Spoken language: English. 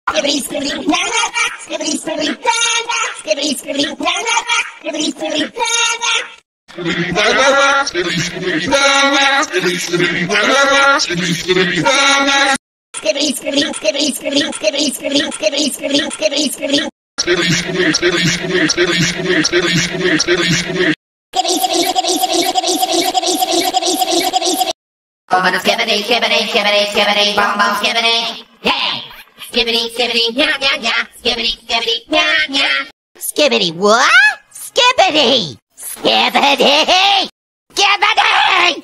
Skibbity, skibbity, na-na, skibbity, skibbity, na-na, skibbity, skibbity, na-na, skibbity, skibbity, na-na. Skibbity, na-na, skibbity, skibbity, na-na, skibbity, skibbity, na-na, skibbity, skibbity, na-na. Skibbity, skibbity, skibbity, skibbity, skibbity, skibbity, skibbity, skibbity, skibbity, skibbity. Skibbity, skibbity, skibbity, skibbity, skibbity, skibbity, skibbity, skibbity, skibbity, skibbity. Skibbity, skibbity, skibbity, skibbity, skibbity, skibbity, skibbity, skibbity, skibbity, skibbity, skibbity, skibbity. Oh, but a skibbity, skibbity, skibbity, skibbity, bum bum skibbity, yeah. Skibbity, skibbity, nya nya nya. Skibbity, skibbity, nya nya. Skibbity what? Skibbity, skibbity, skibbity.